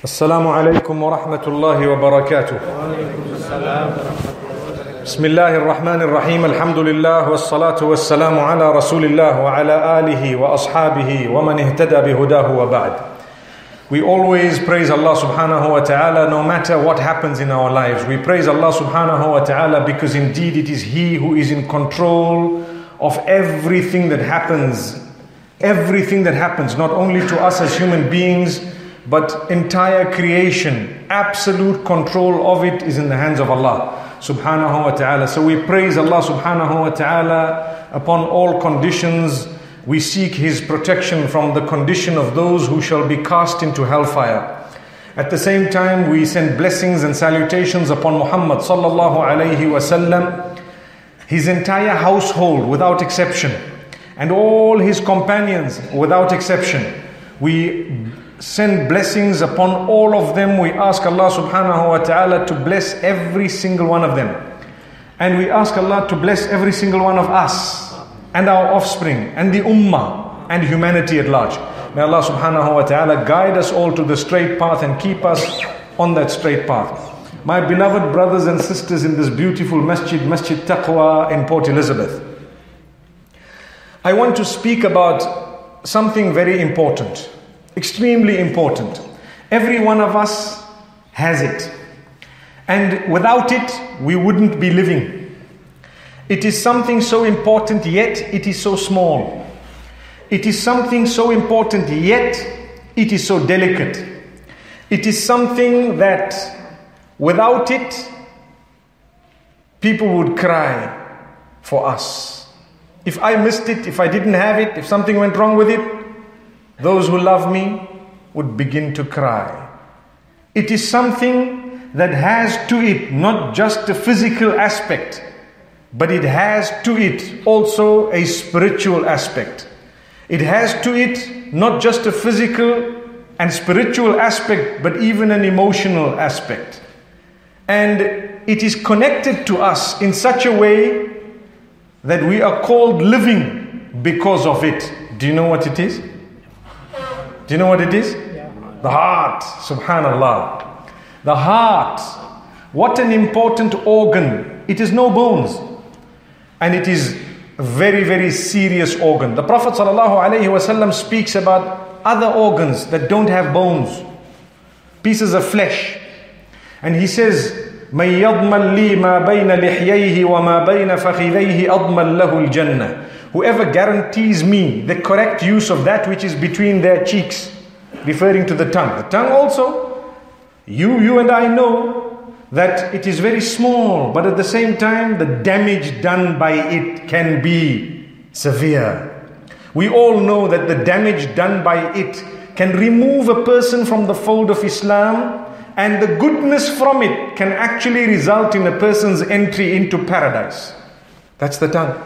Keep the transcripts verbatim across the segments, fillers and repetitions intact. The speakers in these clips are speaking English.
السلام عليكم ورحمة الله وبركاته. بسم الله الرحمن الرحيم. الحمد لله والصلاة والسلام على رسول الله وعلى آله وأصحابه ومن اهتدى بهداه وبعد. We always praise Allah subhanahu wa ta'ala no matter what happens in our lives. We praise Allah subhanahu wa ta'ala because indeed it is He who is in control of everything that happens. Everything that happens, not only to us as human beings, but entire creation. Absolute control of it is in the hands of Allah subhanahu wa ta'ala. So we praise Allah subhanahu wa ta'ala upon all conditions. We seek His protection from the condition of those who shall be cast into hellfire. At the same time, we send blessings and salutations upon Muhammad sallallahu alayhi wa sallam, his entire household without exception, and all his companions without exception. We send blessings upon all of them. We ask Allah subhanahu wa ta'ala to bless every single one of them. And we ask Allah to bless every single one of us and our offspring and the ummah and humanity at large. May Allah subhanahu wa ta'ala guide us all to the straight path and keep us on that straight path. My beloved brothers and sisters in this beautiful masjid, Masjid Taqwa in Port Elizabeth, I want to speak about something very important. Extremely important. Every one of us has it. And without it, we wouldn't be living. It is something so important, yet it is so small. It is something so important, yet it is so delicate. It is something that without it, people would cry for us. If I missed it, if I didn't have it, if something went wrong with it, those who love me would begin to cry. It is something that has to it not just a physical aspect, but it has to it also a spiritual aspect. It has to it not just a physical and spiritual aspect, but even an emotional aspect. And it is connected to us in such a way that we are called living because of it. Do you know what it is? Do you know what it is? Yeah. The heart, subhanallah. The heart. What an important organ. It is no bones. And it is a very, very serious organ. The Prophet ﷺ speaks about other organs that don't have bones. Pieces of flesh. And he says, مَنْ يَضْمَنْ لِي مَا بَيْنَ لِحْيَيْهِ وَمَا بَيْنَ فَخِذَيْهِ أَضْمَنْ لَهُ الْجَنَّةِ. Whoever guarantees me the correct use of that which is between their cheeks, referring to the tongue. The tongue also, you, you and I know that it is very small, but at the same time, the damage done by it can be severe. We all know that the damage done by it can remove a person from the fold of Islam, and the goodness from it can actually result in a person's entry into paradise. That's the tongue.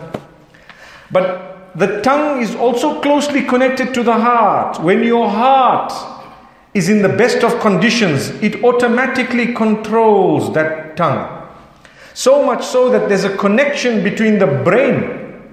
But the tongue is also closely connected to the heart. When your heart is in the best of conditions, it automatically controls that tongue. So much so that there's a connection between the brain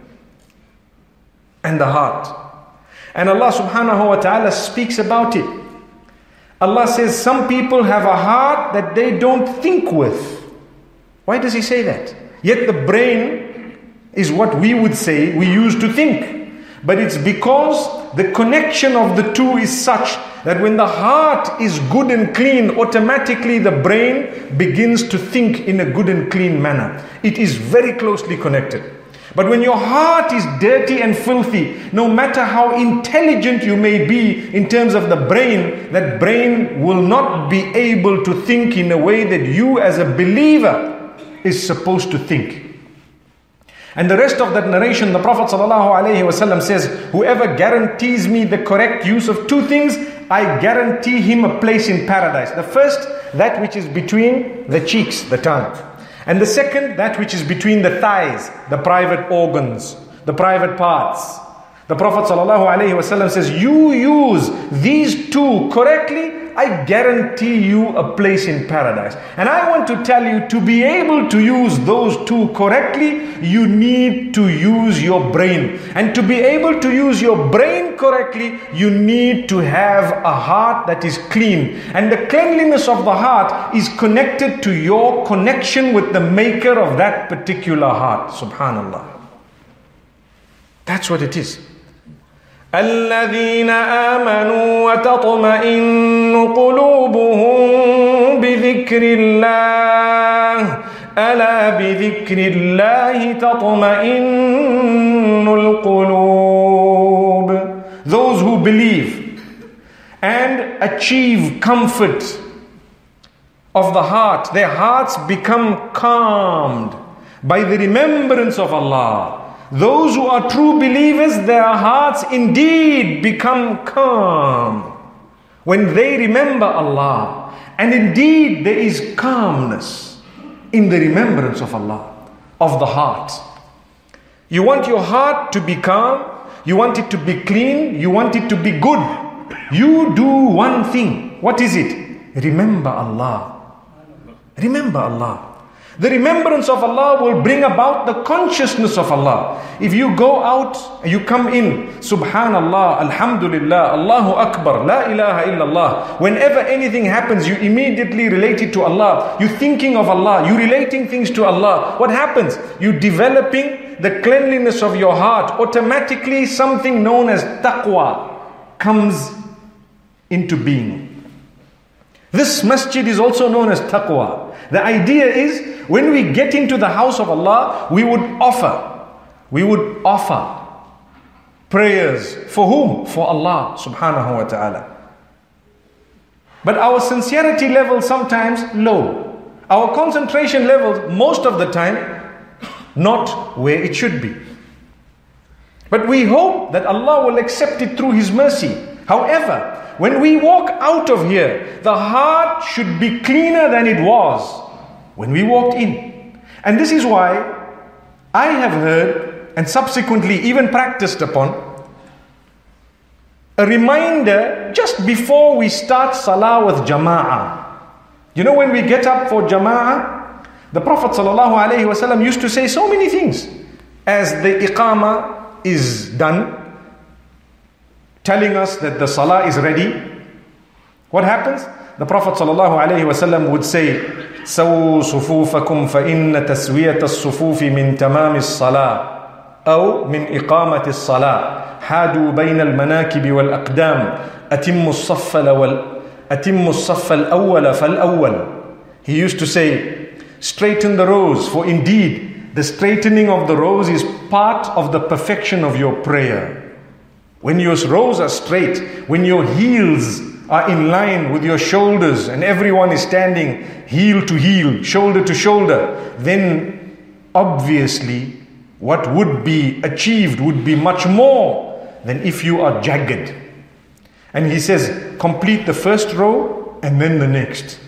and the heart. And Allah subhanahu wa ta'ala speaks about it. Allah says some people have a heart that they don't think with. Why does He say that? Yet the brain is what we would say we used to think. But it's because the connection of the two is such that when the heart is good and clean, automatically the brain begins to think in a good and clean manner. It is very closely connected. But when your heart is dirty and filthy, no matter how intelligent you may be in terms of the brain, that brain will not be able to think in a way that you as a believer is supposed to think. And the rest of that narration, the Prophet ﷺ says, whoever guarantees me the correct use of two things, I guarantee him a place in paradise. The first, that which is between the cheeks, the tongue. And the second, that which is between the thighs, the private organs, the private parts. The Prophet ﷺ says, you use these two correctly, I guarantee you a place in paradise. And I want to tell you, to be able to use those two correctly, you need to use your brain. And to be able to use your brain correctly, you need to have a heart that is clean. And the cleanliness of the heart is connected to your connection with the maker of that particular heart. Subhanallah. That's what it is. الذين آمنوا وتطمئن قلوبهم بذكر الله ألا بذكر الله تطمئن القلوب. Those who believe and achieve comfort of the heart, their hearts become calmed by the remembrance of Allah. Those who are true believers, their hearts indeed become calm when they remember Allah. And indeed there is calmness in the remembrance of Allah, of the heart. You want your heart to be calm, you want it to be clean, you want it to be good. You do one thing. What is it? Remember Allah. Remember Allah. The remembrance of Allah will bring about the consciousness of Allah. If you go out, you come in, Subhanallah, Alhamdulillah, Allahu Akbar, La ilaha illallah. Whenever anything happens, you immediately relate it to Allah. You're thinking of Allah. You're relating things to Allah. What happens? You're developing the cleanliness of your heart. Automatically, something known as taqwa comes into being. This masjid is also known as taqwa. The idea is, when we get into the house of Allah, we would offer, we would offer prayers. For whom? For Allah subhanahu wa ta'ala. But our sincerity level sometimes low. Our concentration levels most of the time not where it should be. But we hope that Allah will accept it through His mercy. However, when we walk out of here, the heart should be cleaner than it was when we walked in. And this is why I have heard, and subsequently even practiced upon, a reminder just before we start salah with jama'ah. You know, when we get up for jama'ah, the Prophet ﷺ used to say so many things. As the iqamah is done, telling us that the salah is ready, what happens? The Prophet ﷺ would say, سَوُّوا صُفُوفَكُمْ فَإِنَّ تَسْوِيَةَ الصُّفُوفِ مِنْ تَمَامِ الصَّلَاةِ أو من إقامة الصلاة حادوا بين المناكب والأقدام أتموا الصف الأول أتموا الصف الأول فالأول. He used to say, straighten the rows, for indeed the straightening of the rows is part of the perfection of your prayer. When your rows are straight, when your heels are in line with your shoulders and everyone is standing heel to heel, shoulder to shoulder, then obviously what would be achieved would be much more than if you are jagged. And he says, complete the first row and then the next.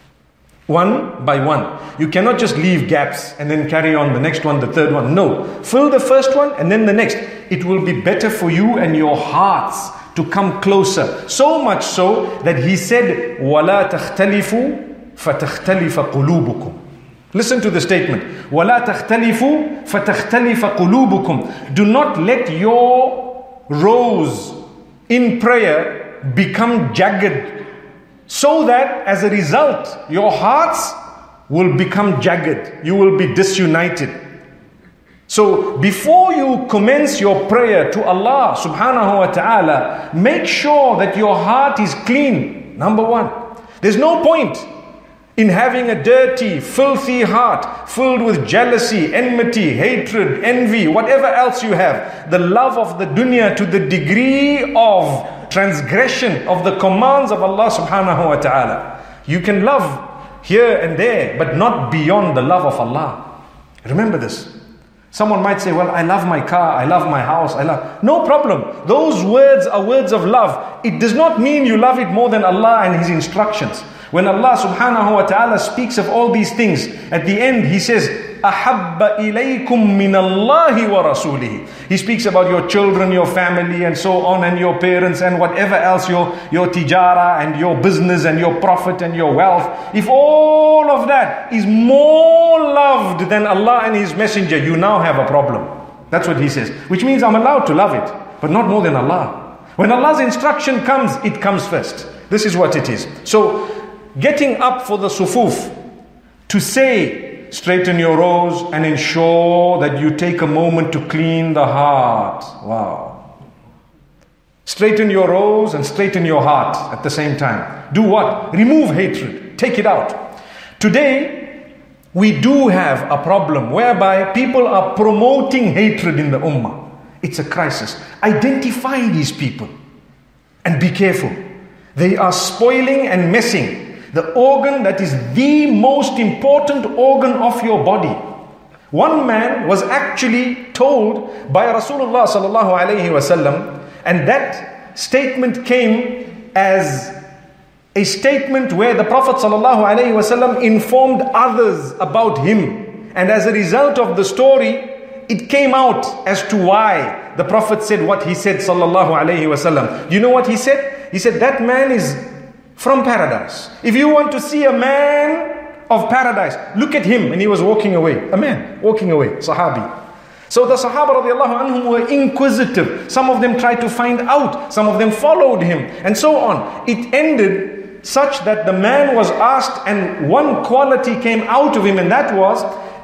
One by one. You cannot just leave gaps and then carry on the next one, the third one. No. Fill the first one and then the next. It will be better for you and your hearts to come closer. So much so that he said, وَلَا تَخْتَلِفُوا فَتَخْتَلِفَ قُلُوبُكُمْ. Listen to the statement. وَلَا تَخْتَلِفُوا فَتَخْتَلِفَ قُلُوبُكُمْ. Do not let your rows in prayer become jagged, so that as a result, your hearts will become jagged. You will be disunited. So before you commence your prayer to Allah subhanahu wa ta'ala, make sure that your heart is clean. Number one. There's no point in having a dirty, filthy heart filled with jealousy, enmity, hatred, envy, whatever else you have. The love of the dunya to the degree of transgression of the commands of Allah subhanahu wa ta'ala. You can love here and there, but not beyond the love of Allah. Remember this. Someone might say, well, I love my car, I love my house, I love... No problem. Those words are words of love. It does not mean you love it more than Allah and His instructions. When Allah subhanahu wa ta'ala speaks of all these things, at the end He says, أَحَبَّ إِلَيْكُم مِّنَ اللَّهِ وَرَسُولِهِ. He speaks about your children, your family and so on, and your parents and whatever else, your, your tijara and your business and your profit and your wealth. If all of that is more loved than Allah and His Messenger, you now have a problem. That's what he says. Which means I'm allowed to love it, but not more than Allah. When Allah's instruction comes, it comes first. This is what it is. So, getting up for the sufuf, to say, straighten your rows and ensure that you take a moment to clean the heart. Wow. Straighten your rows and straighten your heart at the same time. Do what? Remove hatred. Take it out. Today, we do have a problem whereby people are promoting hatred in the ummah. It's a crisis. Identify these people and be careful. They are spoiling and messing the organ that is the most important organ of your body. One man was actually told by Rasulullah sallallahu alayhi wasallam, and that statement came as a statement where the Prophet sallallahu alayhi wasallam informed others about him. And as a result of the story, it came out as to why the Prophet said what he said sallallahu alayhi wasallam. You know what he said? He said that man is from paradise. If you want to see a man of paradise, look at him. And he was walking away. A man walking away, Sahabi. So the Sahaba radiallahu anhum were inquisitive. Some of them tried to find out. Some of them followed him. And so on. It ended such that the man was asked, and one quality came out of him, and that was,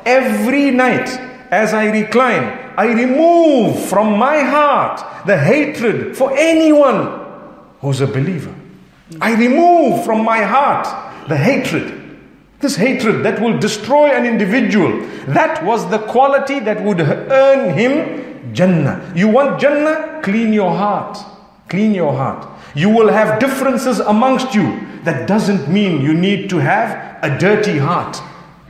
every night as I recline, I remove from my heart the hatred for anyone who's a believer. I remove from my heart the hatred. This hatred that will destroy an individual. That was the quality that would earn him Jannah. You want Jannah? Clean your heart. Clean your heart. You will have differences amongst you. That doesn't mean you need to have a dirty heart.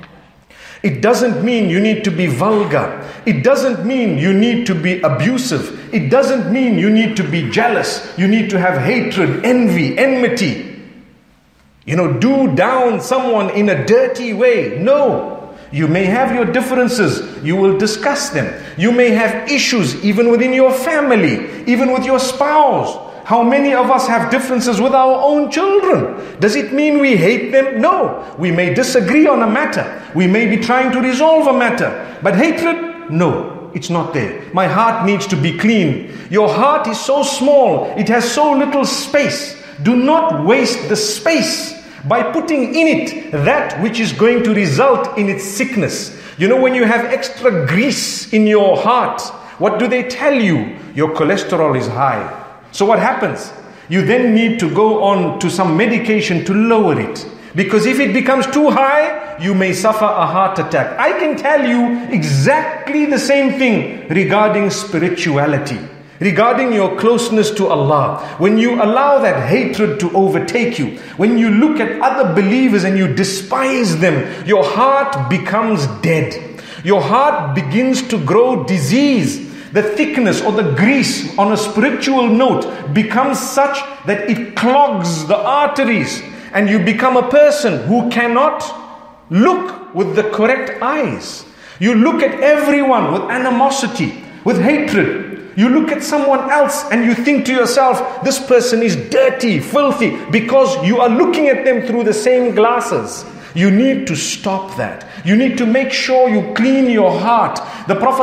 It doesn't mean you need to be vulgar. It doesn't mean you need to be abusive. It doesn't mean you need to be jealous. You need to have hatred, envy, enmity. You know, do down someone in a dirty way. No. You may have your differences. You will discuss them. You may have issues even within your family, even with your spouse. How many of us have differences with our own children? Does it mean we hate them? No. We may disagree on a matter. We may be trying to resolve a matter. But hatred? No. It's not there. My heart needs to be clean. Your heart is so small. It has so little space. Do not waste the space by putting in it that which is going to result in its sickness. You know, when you have extra grease in your heart, what do they tell you? Your cholesterol is high. So what happens? You then need to go on to some medication to lower it. Because if it becomes too high, you may suffer a heart attack. I can tell you exactly the same thing regarding spirituality, regarding your closeness to Allah. When you allow that hatred to overtake you, when you look at other believers and you despise them, your heart becomes dead. Your heart begins to grow disease. The thickness or the grease on a spiritual note becomes such that it clogs the arteries, and you become a person who cannot look with the correct eyes. You look at everyone with animosity, with hatred. You look at someone else and you think to yourself, this person is dirty, filthy, because you are looking at them through the same glasses. You need to stop that. You need to make sure you clean your heart. The Prophet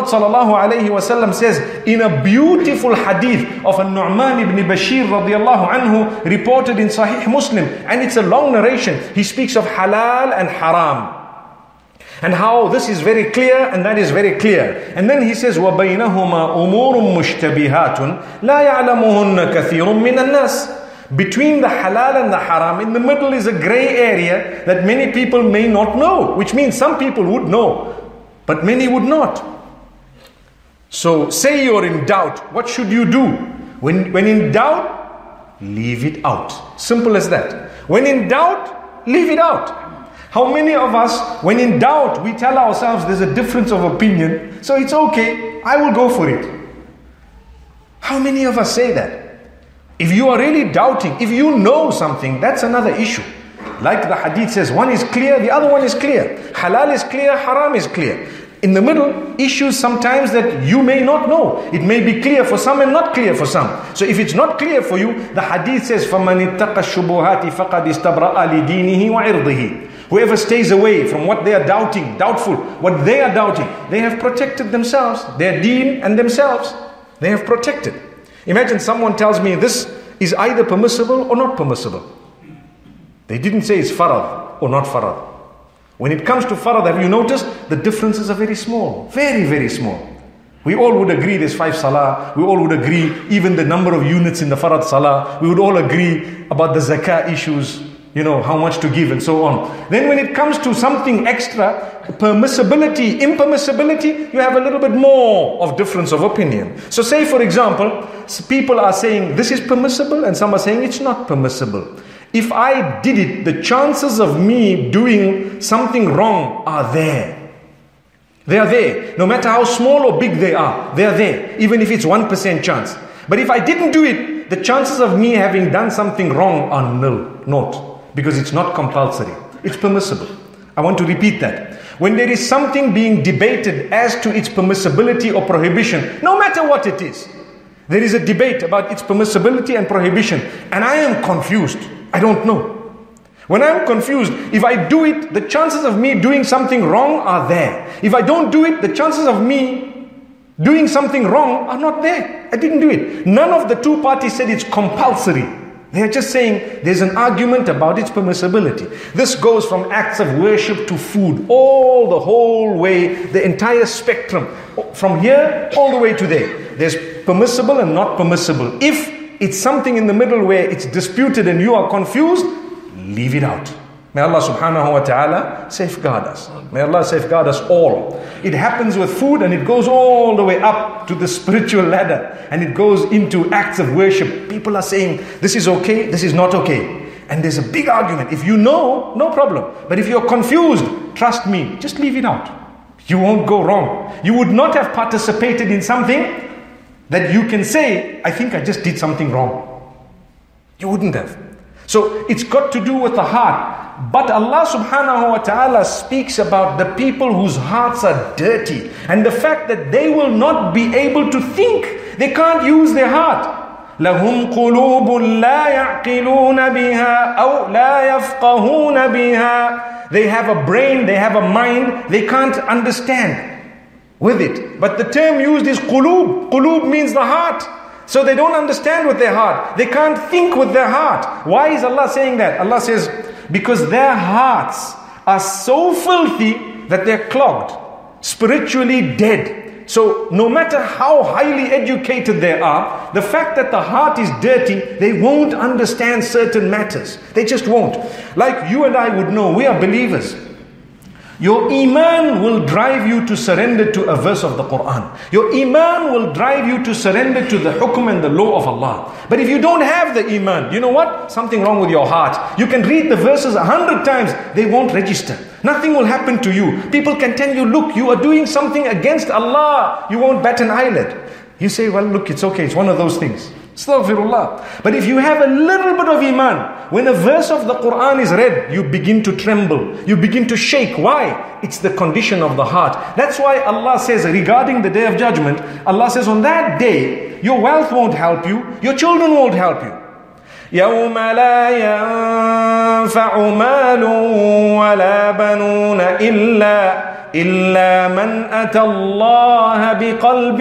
ﷺ says in a beautiful hadith of An-Nu'man ibn Bashir radiallahu anhu, reported in Sahih Muslim, and it's a long narration. He speaks of halal and haram, and how this is very clear and that is very clear. And then he says, وَبَيْنَهُمَا أُمُورٌ مُشْتَبِهَاتٌ لَا يَعْلَمُهُنَّ كَثِيرٌ مِّنَ النَّاسِ. Between the halal and the haram, in the middle is a grey area that many people may not know. Which means some people would know, but many would not. So say you're in doubt. What should you do? When, when in doubt, leave it out. Simple as that. When in doubt, leave it out. How many of us, when in doubt, we tell ourselves there's a difference of opinion, so it's okay, I will go for it. How many of us say that? If you are really doubting, if you know something, that's another issue. Like the hadith says, one is clear, the other one is clear. Halal is clear, haram is clear. In the middle, issues sometimes that you may not know. It may be clear for some and not clear for some. So if it's not clear for you, the hadith says, فَمَنِ اتَّقَى الشُّبُهَاتِ فَقَدْ اسْتَبْرَأَ لِدِينِهِ وَعِرْضِهِ. Whoever stays away from what they are doubting, doubtful, what they are doubting, they have protected themselves, their deen and themselves. They have protected. Imagine someone tells me this is either permissible or not permissible. They didn't say it's farad or not farad. When it comes to farad, have you noticed the differences are very small, very, very small. We all would agree there's five salah. We all would agree even the number of units in the farad salah. We would all agree about the zakah issues, you know, how much to give and so on. Then when it comes to something extra, permissibility, impermissibility, you have a little bit more of difference of opinion. So say for example, people are saying this is permissible and some are saying it's not permissible. If I did it, the chances of me doing something wrong are there. They are there. No matter how small or big they are, they are there. Even if it's one percent chance. But if I didn't do it, the chances of me having done something wrong are nil, not. Because it's not compulsory. It's permissible. I want to repeat that. When there is something being debated as to its permissibility or prohibition, no matter what it is, there is a debate about its permissibility and prohibition. And I am confused. I don't know. When I'm confused, if I do it, the chances of me doing something wrong are there. If I don't do it, the chances of me doing something wrong are not there. I didn't do it. None of the two parties said it's compulsory. They're just saying there's an argument about its permissibility. This goes from acts of worship to food, all the whole way, the entire spectrum. From here all the way to there. There's permissible and not permissible. If it's something in the middle where it's disputed and you are confused, leave it out. May Allah subhanahu wa ta'ala safeguard us. May Allah safeguard us all. It happens with food and it goes all the way up to the spiritual ladder. And it goes into acts of worship. People are saying, this is okay, this is not okay. And there's a big argument. If you know, no problem. But if you're confused, trust me, just leave it out. You won't go wrong. You would not have participated in something that you can say, I think I just did something wrong. You wouldn't have. So it's got to do with the heart. But Allah subhanahu wa ta'ala speaks about the people whose hearts are dirty. And the fact that they will not be able to think. They can't use their heart. لَهُمْ قُلُوبٌ لَا يَعْقِلُونَ بِهَا أَوْ لَا يَفْقَهُونَ بِهَا. They have a brain, they have a mind, they can't understand with it. But the term used is qulub. Qulub means the heart. So they don't understand with their heart. They can't think with their heart. Why is Allah saying that? Allah says, because their hearts are so filthy that they're clogged, spiritually dead. So no matter how highly educated they are, the fact that the heart is dirty, they won't understand certain matters. They just won't. Like you and I would know, we are believers. Your iman will drive you to surrender to a verse of the Quran. Your iman will drive you to surrender to the hukm and the law of Allah. But if you don't have the iman, you know what? Something wrong with your heart. You can read the verses a hundred times, they won't register. Nothing will happen to you. People can tell you, look, you are doing something against Allah. You won't bat an eyelid. You say, well, look, it's okay. It's one of those things. Astaghfirullah. But if you have a little bit of iman, when a verse of the Quran is read, you begin to tremble. You begin to shake. Why? It's the condition of the heart. That's why Allah says regarding the Day of Judgment, Allah says on that day, your wealth won't help you. Your children won't help you. يَوْمَ لَا يَنْفَعُ مَالٌ وَلَا بَنُونَ إِلَّا إِلَّا مَنْ أَتَى اللَّهَ بِقَلْبٍ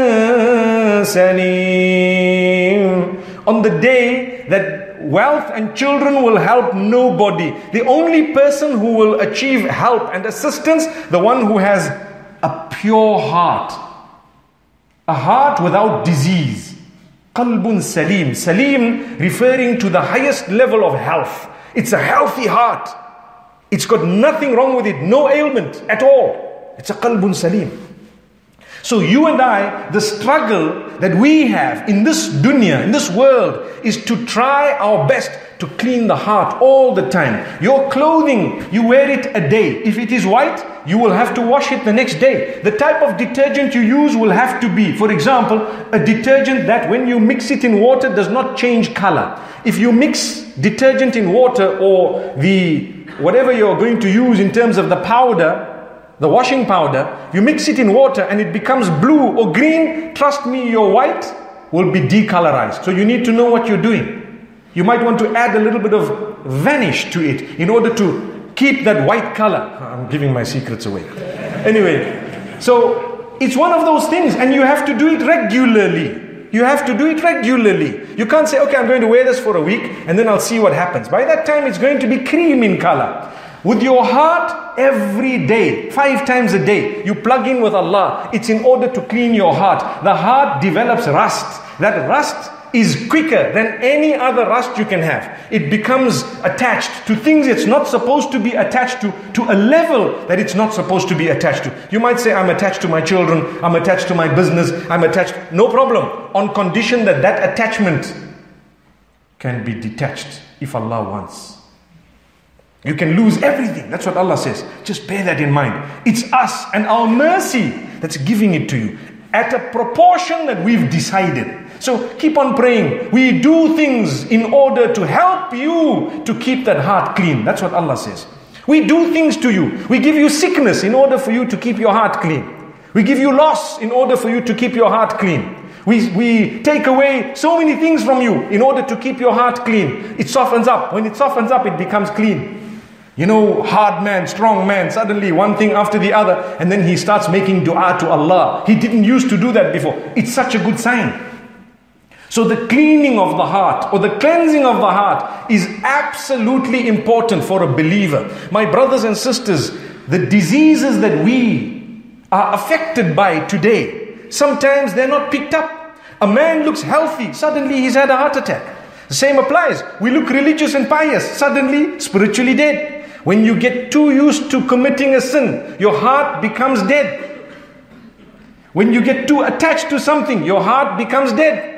سَلِيمٍ. On the day that wealth and children will help nobody. The only person who will achieve help and assistance, the one who has a pure heart. A heart without disease. Qalbun Salim. Salim referring to the highest level of health. It's a healthy heart. It's got nothing wrong with it, no ailment at all. It's a qalbun salim. So you and I, the struggle that we have in this dunya, in this world, is to try our best to clean the heart all the time. Your clothing, you wear it a day. If it is white, you will have to wash it the next day. The type of detergent you use will have to be, for example, a detergent that when you mix it in water does not change color. If you mix detergent in water or the whatever you're going to use in terms of the powder, the washing powder, you mix it in water and it becomes blue or green, trust me, your white will be decolorized. So you need to know what you're doing. You might want to add a little bit of vanish to it in order to keep that white color. I'm giving my secrets away. Anyway, so it's one of those things, and you have to do it regularly. You have to do it regularly. You can't say, okay, I'm going to wear this for a week and then I'll see what happens. By that time, it's going to be cream in color. With your heart, every day, five times a day, you plug in with Allah. It's in order to clean your heart. The heart develops rust. That rust is quicker than any other rust you can have. It becomes attached to things it's not supposed to be attached to, to a level that it's not supposed to be attached to. You might say, I'm attached to my children, I'm attached to my business, I'm attached. No problem, on condition that that attachment can be detached if Allah wants. You can lose everything. That's what Allah says. Just bear that in mind. It's us and our mercy that's giving it to you at a proportion that we've decided. So keep on praying. We do things in order to help you to keep that heart clean. That's what Allah says. We do things to you. We give you sickness in order for you to keep your heart clean. We give you loss in order for you to keep your heart clean. We, we take away so many things from you in order to keep your heart clean. It softens up. When it softens up, it becomes clean. You know, hard man, strong man, suddenly one thing after the other, and then he starts making dua to Allah. He didn't used to do that before. It's such a good sign. So the cleaning of the heart or the cleansing of the heart is absolutely important for a believer. My brothers and sisters, the diseases that we are affected by today, sometimes they're not picked up. A man looks healthy, suddenly he's had a heart attack. The same applies. We look religious and pious, suddenly spiritually dead. When you get too used to committing a sin, your heart becomes dead. When you get too attached to something, your heart becomes dead.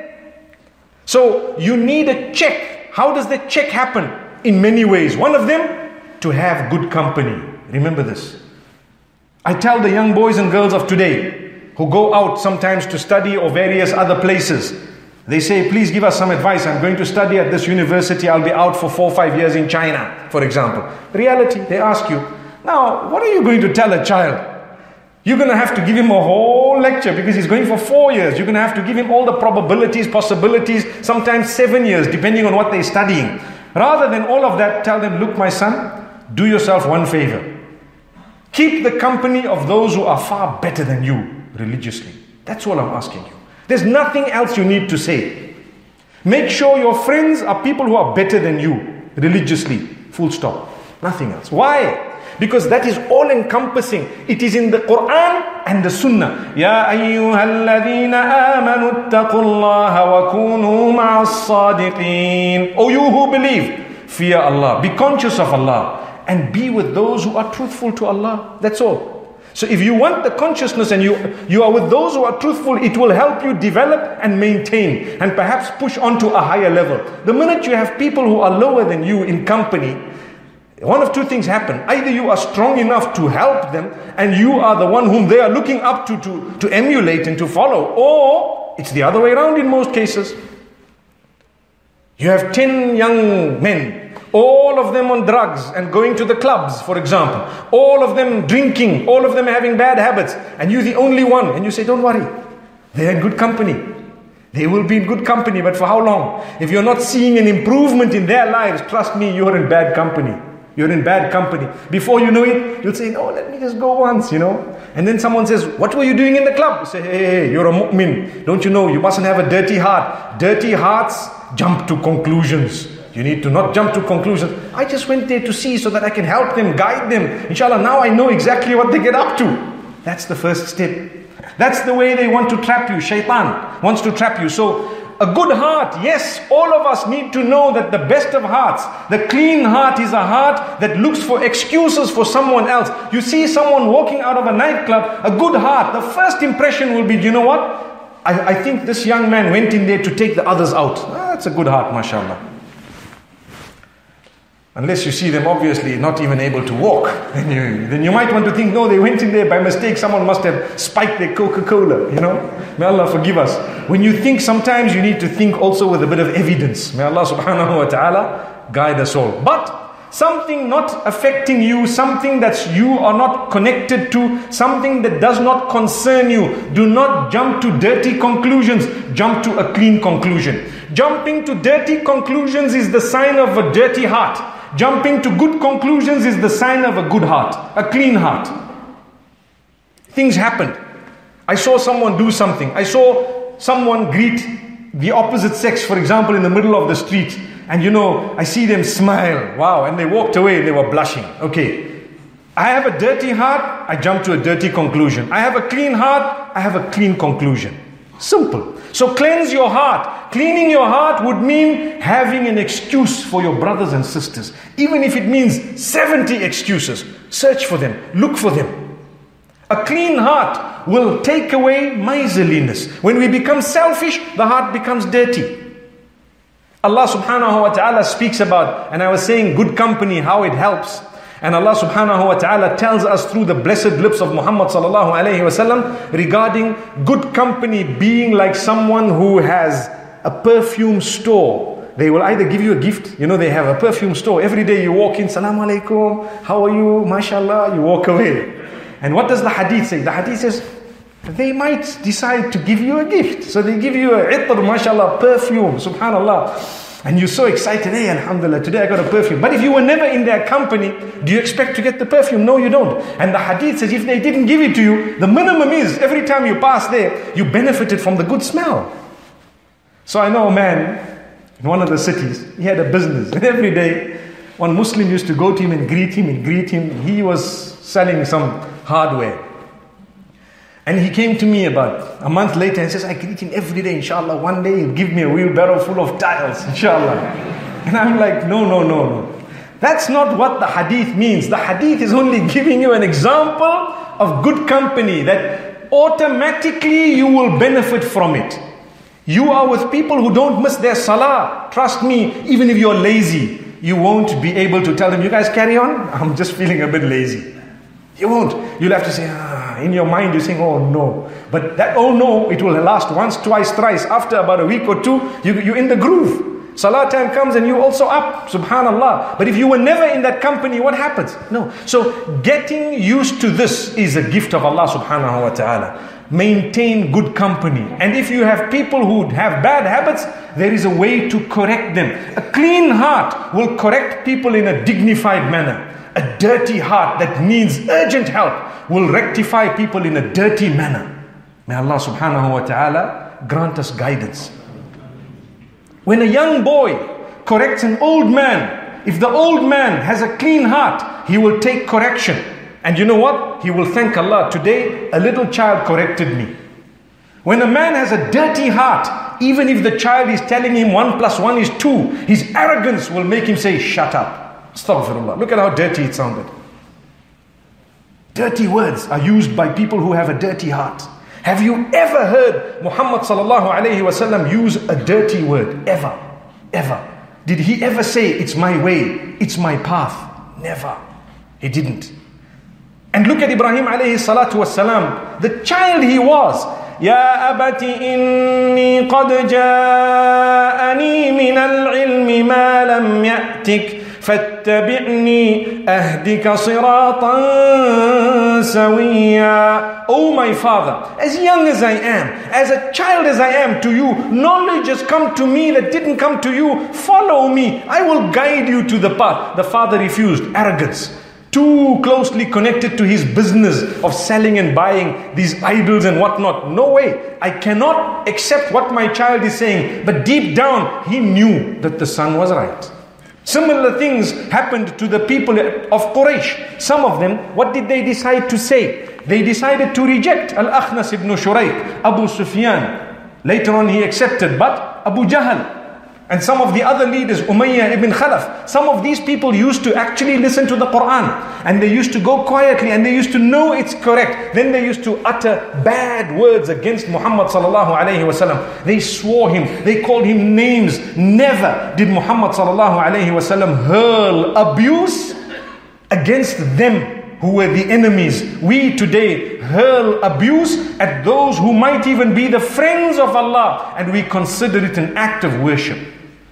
So you need a check. How does that check happen? In many ways. One of them, to have good company. Remember this. I tell the young boys and girls of today who go out sometimes to study or various other places, they say, please give us some advice. I'm going to study at this university. I'll be out for four or five years in China, for example. Reality, they ask you, now, what are you going to tell a child? You're going to have to give him a whole lecture because he's going for four years. You're going to have to give him all the probabilities, possibilities, sometimes seven years, depending on what they're studying. Rather than all of that, tell them, look, my son, do yourself one favor. Keep the company of those who are far better than you religiously. That's all I'm asking you. There's nothing else you need to say. Make sure your friends are people who are better than you religiously. Full stop. Nothing else. Why? Because that is all encompassing. It is in the Quran and the Sunnah. Ya ayyuhalladhina amanu ittaqullaha wa kunu ma'as sadiqeen. O you who believe, fear Allah. Be conscious of Allah and be with those who are truthful to Allah. That's all. So if you want the consciousness and you, you are with those who are truthful, it will help you develop and maintain and perhaps push on to a higher level. The minute you have people who are lower than you in company, one of two things happen. Either you are strong enough to help them and you are the one whom they are looking up to, to, to emulate and to follow, or it's the other way around in most cases. You have ten young men, all of them on drugs and going to the clubs, for example. All of them drinking, all of them having bad habits. And you're the only one. And you say, don't worry. They're in good company. They will be in good company, but for how long? If you're not seeing an improvement in their lives, trust me, you're in bad company. You're in bad company. Before you know it, you'll say, no, let me just go once, you know. And then someone says, what were you doing in the club? You say, hey, hey, hey, you're a mu'min. Don't you know, you mustn't have a dirty heart. Dirty hearts jump to conclusions. You need to not jump to conclusions. I just went there to see so that I can help them, guide them. Inshallah, now I know exactly what they get up to. That's the first step. That's the way they want to trap you. Shaitan wants to trap you. So a good heart, yes, all of us need to know that the best of hearts, the clean heart is a heart that looks for excuses for someone else. You see someone walking out of a nightclub, a good heart, the first impression will be, do you know what? I, I think this young man went in there to take the others out. Ah, that's a good heart, mashallah. Unless you see them obviously not even able to walk, then you, then you might want to think, no, they went in there by mistake. Someone must have spiked their Coca-Cola, you know. May Allah forgive us. When you think, sometimes you need to think also with a bit of evidence. May Allah subhanahu wa ta'ala guide us all. But something not affecting you, something that you are not connected to, something that does not concern you, do not jump to dirty conclusions, jump to a clean conclusion. Jumping to dirty conclusions is the sign of a dirty heart. Jumping to good conclusions is the sign of a good heart, a clean heart. Things happened. I saw someone do something. I saw someone greet the opposite sex, for example, in the middle of the street. And you know, I see them smile. Wow. And they walked away and they were blushing. Okay. I have a dirty heart. I jump to a dirty conclusion. I have a clean heart. I have a clean conclusion. Simple. So cleanse your heart. Cleaning your heart would mean having an excuse for your brothers and sisters. Even if it means seventy excuses. Search for them. Look for them. A clean heart will take away miserliness. When we become selfish, the heart becomes dirty. Allah subhanahu wa ta'ala speaks about, and I was saying good company, how it helps. And Allah subhanahu wa ta'ala tells us through the blessed lips of Muhammad sallallahu alayhi wa sallam regarding good company being like someone who has a perfume store. They will either give you a gift, you know, they have a perfume store. Every day you walk in, Salaam alaikum, how are you, mashallah, you walk away. And what does the hadith say? The hadith says, they might decide to give you a gift. So they give you a itr, mashallah, perfume, subhanallah. And you're so excited, hey, alhamdulillah, today I got a perfume. But if you were never in their company, do you expect to get the perfume? No, you don't. And the hadith says, if they didn't give it to you, the minimum is, every time you pass there, you benefited from the good smell. So I know a man in one of the cities, he had a business. And every day, one Muslim used to go to him and greet him and greet him. He was selling some hardware. And he came to me about a month later and says, I greet him every day, inshallah. One day he'll give me a wheelbarrow full of tiles, inshallah. And I'm like, no, no, no, no. That's not what the hadith means. The hadith is only giving you an example of good company that automatically you will benefit from it. You are with people who don't miss their salah. Trust me, even if you're lazy, you won't be able to tell them, you guys carry on. I'm just feeling a bit lazy. You won't. You'll have to say, ah, in your mind you're saying, oh no. But that, oh no, it will last once, twice, thrice. After about a week or two, you, you're in the groove. Salah time comes and you're also up, subhanallah. But if you were never in that company, what happens? No. So getting used to this is a gift of Allah subhanahu wa ta'ala. Maintain good company. And if you have people who have bad habits, there is a way to correct them. A clean heart will correct people in a dignified manner. A dirty heart that needs urgent help will rectify people in a dirty manner. May Allah subhanahu wa ta'ala grant us guidance. When a young boy corrects an old man, if the old man has a clean heart, he will take correction. And you know what? He will thank Allah. Today, a little child corrected me. When a man has a dirty heart, even if the child is telling him one plus one is two, his arrogance will make him say, shut up. Astaghfirullah. Look at how dirty it sounded. Dirty words are used by people who have a dirty heart. Have you ever heard Muhammad sallallahu alayhi wasallam use a dirty word? Ever. Ever. Did he ever say, it's my way, it's my path? Never. He didn't. And look at Ibrahim alayhi salatu wasalam. The child he was. Ya abati inni qad ja'ani min al-ilmi ma lam ya'tik. فَاتَّبِعْنِي أَهْدِكَ صِرَاطًا سَوِيًّا. Oh my father, as young as I am, as a child as I am to you, knowledge has come to me that didn't come to you. Follow me, I will guide you to the path. The father refused. Arrogance. Too closely connected to his business of selling and buying these idols and whatnot. No way. I cannot accept what my child is saying. But deep down, he knew that the son was right. Similar things happened to the people of Quraysh. Some of them, what did they decide to say? They decided to reject Al-Akhnas ibn Shurayq, Abu Sufyan. Later on he accepted, but Abu Jahl and some of the other leaders, Umayyah ibn Khalaf, some of these people used to actually listen to the Quran. And they used to go quietly and they used to know it's correct. Then they used to utter bad words against Muhammad sallallahu alayhi wasallam. They swore him, they called him names. Never did Muhammad sallallahu alayhi wasallam hurl abuse against them who were the enemies. We today hurl abuse at those who might even be the friends of Allah, and we consider it an act of worship.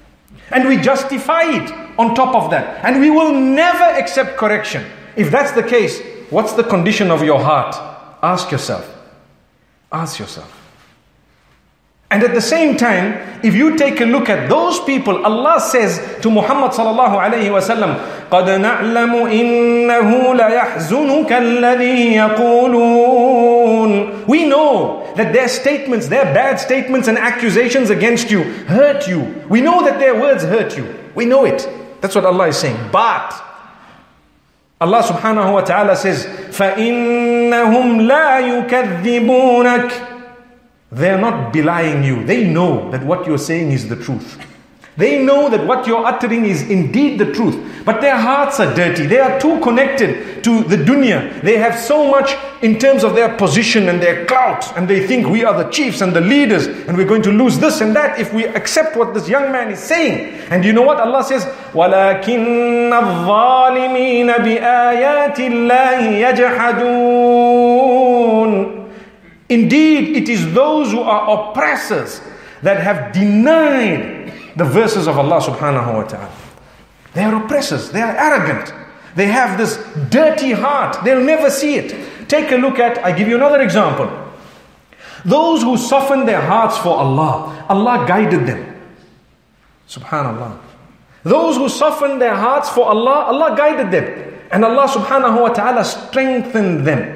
And we justify it on top of that. And we will never accept correction. If that's the case, what's the condition of your heart? Ask yourself. Ask yourself. And at the same time, if you take a look at those people, Allah says to Muhammad sallallahu alayhi wa sallam, قَدْ نَعْلَمُ إِنَّهُ لَيَحْزُنُكَ الَّذِي يَقُولُونَ. We know that their statements, their bad statements and accusations against you hurt you. We know that their words hurt you. We know it. That's what Allah is saying. But Allah subhanahu wa ta'ala says, فَإِنَّهُمْ لَا يُكَذِّبُونَكَ. They are not belying you. They know that what you're saying is the truth. They know that what you're uttering is indeed the truth. But their hearts are dirty. They are too connected to the dunya. They have so much in terms of their position and their clout. And they think we are the chiefs and the leaders. And we're going to lose this and that if we accept what this young man is saying. And you know what Allah says? وَلَكِنَّ الظَّالِمِينَ بِآيَاتِ اللَّهِ يَجْحَدُونَ. Indeed, it is those who are oppressors that have denied the verses of Allah subhanahu wa ta'ala. They are oppressors. They are arrogant. They have this dirty heart. They'll never see it. Take a look at, I give you another example. Those who softened their hearts for Allah, Allah guided them. Subhanallah. Those who softened their hearts for Allah, Allah guided them. And Allah subhanahu wa ta'ala strengthened them.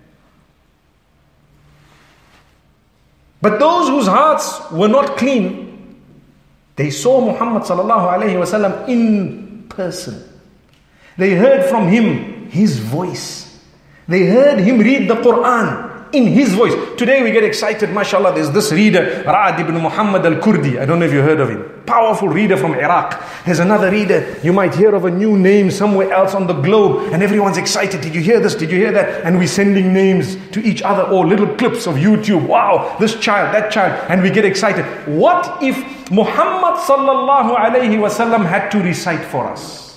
But those whose hearts were not clean, they saw Muhammad sallallahu alayhi wa sallam in person. They heard from him his voice. They heard him read the Quran in his voice. Today we get excited, mashallah, there's this reader, Ra'ad ibn Muhammad al-Kurdi. I don't know if you heard of him. Powerful reader from Iraq. There's another reader, you might hear of a new name somewhere else on the globe, and everyone's excited. Did you hear this? Did you hear that? And we're sending names to each other, or little clips of YouTube. Wow, this child, that child, and we get excited. What if Muhammad sallallahu alayhi wa sallam had to recite for us?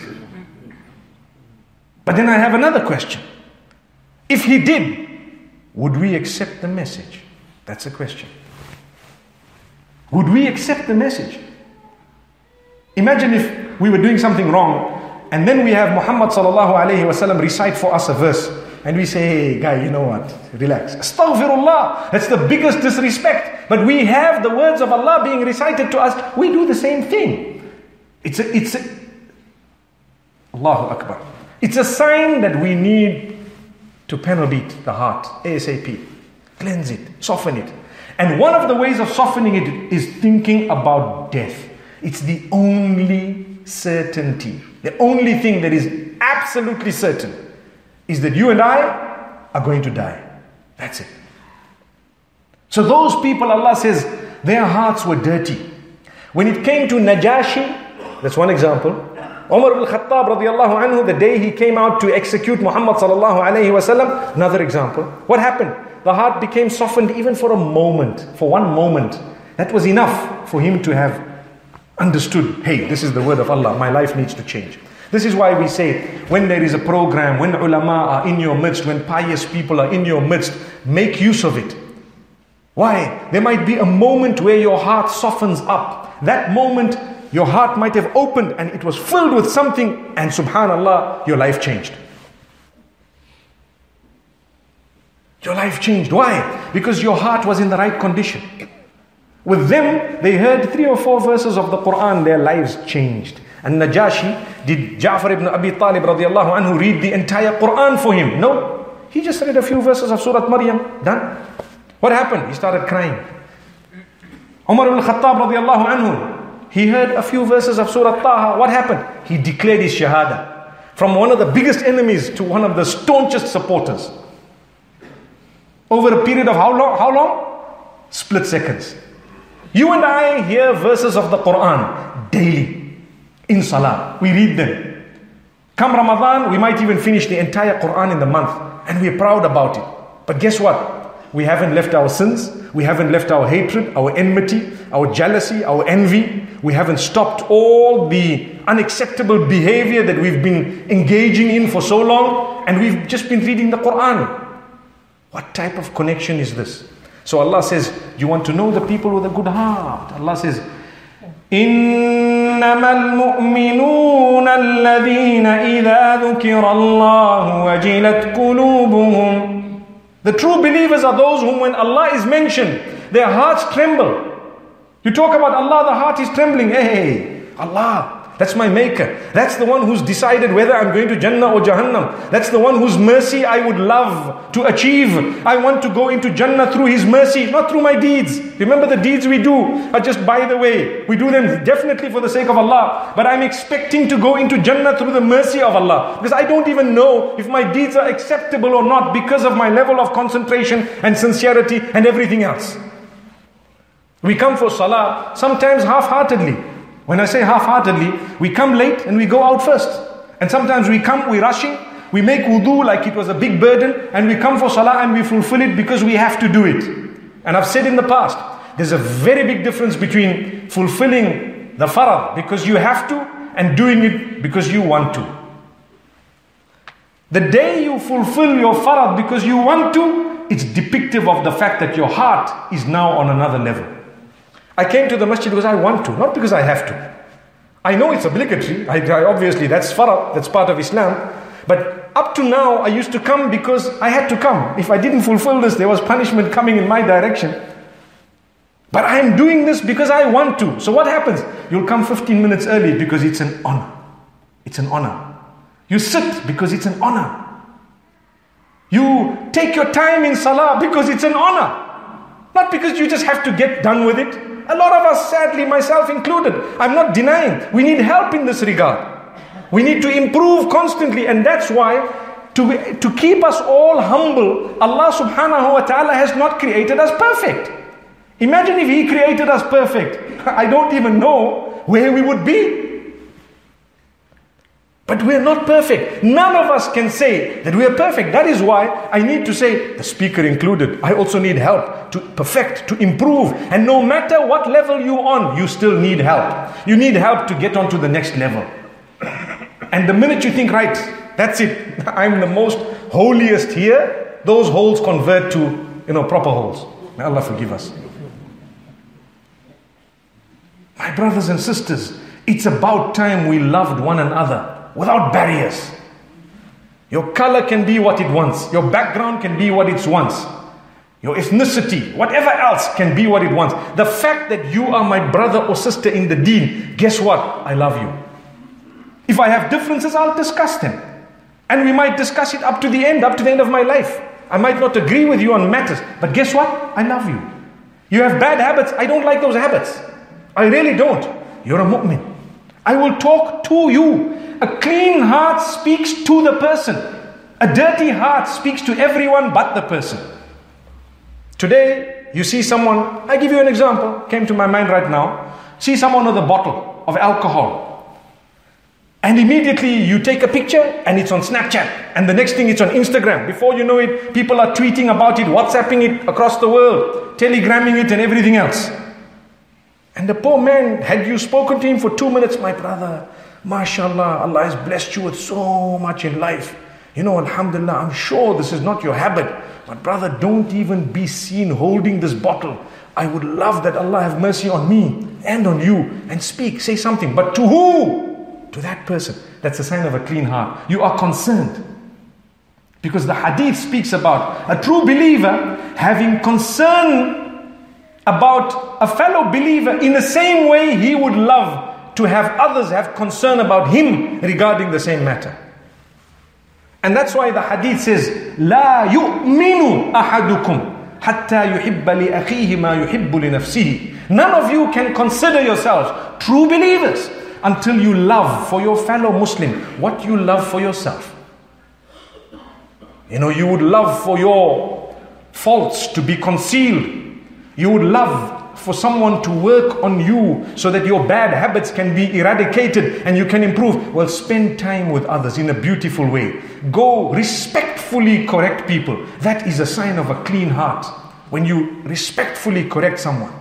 But then I have another question. If he did, would we accept the message? That's a question. Would we accept the message? Imagine if we were doing something wrong, and then we have Muhammad sallallahu alayhi wa sallam recite for us a verse, and we say, hey guy, you know what? Relax. Astaghfirullah. That's the biggest disrespect. But we have the words of Allah being recited to us. We do the same thing. It's a, it's a, Allahu Akbar. It's a sign that we need to panel beat the heart ASAP. Cleanse it, soften it. And one of the ways of softening it is thinking about death. It's the only certainty. The only thing that is absolutely certain is that you and I are going to die. That's it. So those people, Allah says, their hearts were dirty. When it came to Najashi, that's one example. Umar ibn Khattab radiallahu anhu, the day he came out to execute Muhammad sallallahu alayhi wa sallam, another example. What happened? The heart became softened even for a moment, for one moment. That was enough for him to have understood, hey, this is the word of Allah, my life needs to change. This is why we say, when there is a program, when ulama are in your midst, when pious people are in your midst, make use of it. Why? There might be a moment where your heart softens up. That moment, your heart might have opened and it was filled with something, and subhanallah, your life changed. Your life changed. Why? Because your heart was in the right condition. With them, they heard three or four verses of the Quran, their lives changed. And Najashi, did Ja'far ibn Abi Talib radiallahu anhu read the entire Quran for him? No. He just read a few verses of Surah Maryam. Done. What happened? He started crying. Umar ibn Khattab radiallahu anhu, he heard a few verses of Surah Taha. What happened? He declared his shahada. From one of the biggest enemies to one of the staunchest supporters. Over a period of how long? How long? Split seconds. You and I hear verses of the Quran daily. In Salah. We read them. Come Ramadan, we might even finish the entire Quran in the month. And we're proud about it. But guess what? We haven't left our sins. We haven't left our hatred, our enmity, our jealousy, our envy. We haven't stopped all the unacceptable behavior that we've been engaging in for so long. And we've just been reading the Quran. What type of connection is this? So Allah says, you want to know the people with a good heart? Allah says, إِنَّ إنما المؤمنون الذين إذا ذكر الله وجلت قلوبهم. The true believers are those whom when Allah is mentioned, their hearts tremble. You talk about Allah, the heart is trembling. Hey, Allah, that's my maker. That's the one who's decided whether I'm going to Jannah or Jahannam. That's the one whose mercy I would love to achieve. I want to go into Jannah through His mercy, not through my deeds. Remember, the deeds we do are just by the way. We do them definitely for the sake of Allah. But I'm expecting to go into Jannah through the mercy of Allah. Because I don't even know if my deeds are acceptable or not because of my level of concentration and sincerity and everything else. We come for salah, sometimes half-heartedly. When I say half-heartedly, we come late and we go out first. And sometimes we come, we're rushing, we make wudu like it was a big burden, and we come for salah and we fulfill it because we have to do it. And I've said in the past, there's a very big difference between fulfilling the farad because you have to and doing it because you want to. The day you fulfill your farad because you want to, it's depictive of the fact that your heart is now on another level. I came to the masjid because I want to, not because I have to. I know it's obligatory. I, I obviously, that's farad, that's part of Islam. But up to now, I used to come because I had to come. If I didn't fulfill this, there was punishment coming in my direction. But I am doing this because I want to. So what happens? You'll come fifteen minutes early because it's an honor. It's an honor. You sit because it's an honor. You take your time in salah because it's an honor. Not because you just have to get done with it. A lot of us, sadly, myself included, I'm not denying, we need help in this regard. We need to improve constantly, and that's why to, to keep us all humble, Allah subhanahu wa ta'ala has not created us perfect. Imagine if He created us perfect. I don't even know where we would be. But we're not perfect. None of us can say that we're perfect. That is why I need to say, the speaker included, I also need help to perfect, to improve. And no matter what level you're on, you still need help. You need help to get on to the next level. And the minute you think, right, that's it, I'm the most holiest here, those holes convert to, you know, proper holes. May Allah forgive us. My brothers and sisters, it's about time we loved one another without barriers. Your color can be what it wants. Your background can be what it wants. Your ethnicity, whatever else can be what it wants. The fact that you are my brother or sister in the deen, guess what? I love you. If I have differences, I'll discuss them. And we might discuss it up to the end, up to the end of my life. I might not agree with you on matters, but guess what? I love you. You have bad habits, I don't like those habits. I really don't. You're a mu'min. I will talk to you. A clean heart speaks to the person. A dirty heart speaks to everyone but the person. Today, you see someone, I give you an example, came to my mind right now. See someone with a bottle of alcohol. And immediately you take a picture and it's on Snapchat. And the next thing it's on Instagram. Before you know it, people are tweeting about it, WhatsApping it across the world, telegramming it and everything else. And the poor man, had you spoken to him for two minutes, my brother, mashallah, Allah has blessed you with so much in life. You know, alhamdulillah, I'm sure this is not your habit. But brother, don't even be seen holding this bottle. I would love that Allah have mercy on me and on you. And speak, say something. But to who? To that person. That's a sign of a clean heart. You are concerned. Because the hadith speaks about a true believer having concern about a fellow believer in the same way he would love to have others have concern about him regarding the same matter. And that's why the hadith says, لا يؤمن أحدكم حتى يحب لأخيه ما يحب لنفسه. None of you can consider yourselves true believers until you love for your fellow Muslim what you love for yourself. You know, you would love for your faults to be concealed. You would love for someone to work on you so that your bad habits can be eradicated and you can improve. Well, spend time with others in a beautiful way. Go respectfully correct people. That is a sign of a clean heart. When you respectfully correct someone.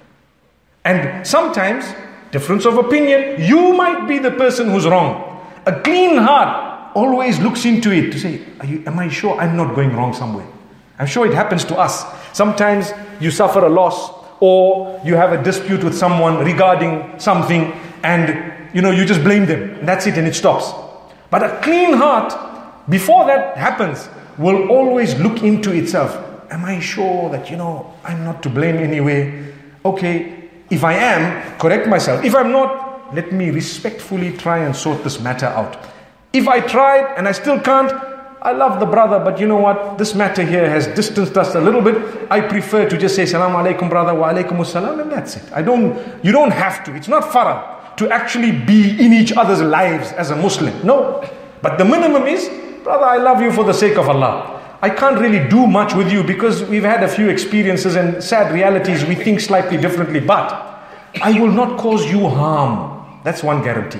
And sometimes, difference of opinion, you might be the person who's wrong. A clean heart always looks into it to say, Are you, am I sure I'm not going wrong somewhere? I'm sure it happens to us. Sometimes you suffer a loss or you have a dispute with someone regarding something and you know, you just blame them. And that's it, and it stops. But a clean heart, before that happens, will always look into itself. Am I sure that, you know, I'm not to blame anyway? Okay, if I am, correct myself. If I'm not, let me respectfully try and sort this matter out. If I tried and I still can't, I love the brother, but you know what? This matter here has distanced us a little bit. I prefer to just say, Salaam alaikum, brother, wa alaikum assalam, and that's it. I don't, you don't have to. It's not farad to actually be in each other's lives as a Muslim. No. But the minimum is, brother, I love you for the sake of Allah. I can't really do much with you because we've had a few experiences and sad realities. We think slightly differently, but I will not cause you harm. That's one guarantee.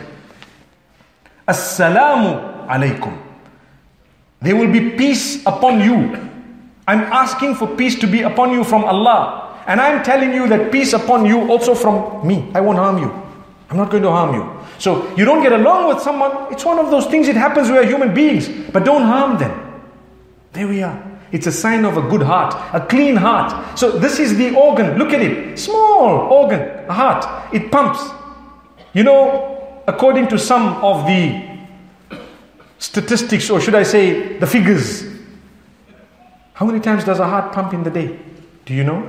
Assalamu alaikum. There will be peace upon you. I'm asking for peace to be upon you from Allah. And I'm telling you that peace upon you also from me. I won't harm you. I'm not going to harm you. So you don't get along with someone. It's one of those things. It happens. We are human beings. But don't harm them. There we are. It's a sign of a good heart, a clean heart. So this is the organ. Look at it. Small organ, a heart. It pumps. You know, according to some of the statistics, or should I say the figures, how many times does a heart pump in the day? Do you know?